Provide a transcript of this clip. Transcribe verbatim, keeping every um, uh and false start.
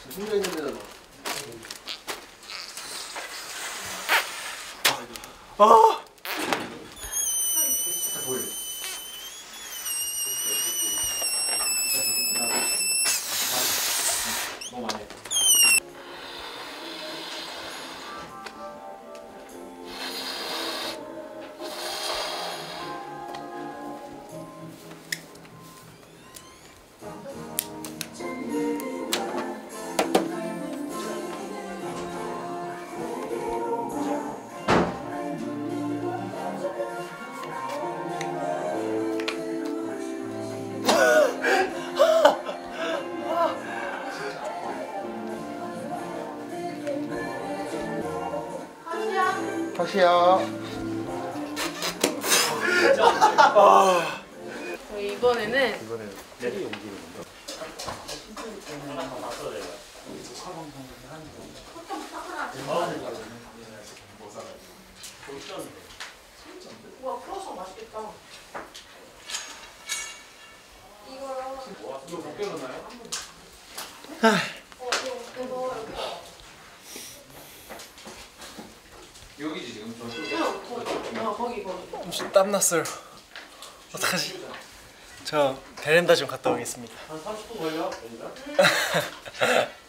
혼자 있는 데잖아. 아! 너무 많이 해. 다시야. 아. 저희 이번에는 이번에는 테리 옮기는 건가? 우와 풀어서 맛있겠다. 이거요. 이거 벗겨졌나요? 어 이거 이거 여기지 지금 저쪽에. 그냥 거기 어 거기 거기. 좀 땀났어요. 어떡하지? 저 베란다 좀 갔다 오겠습니다. 한 삼십 분 걸려?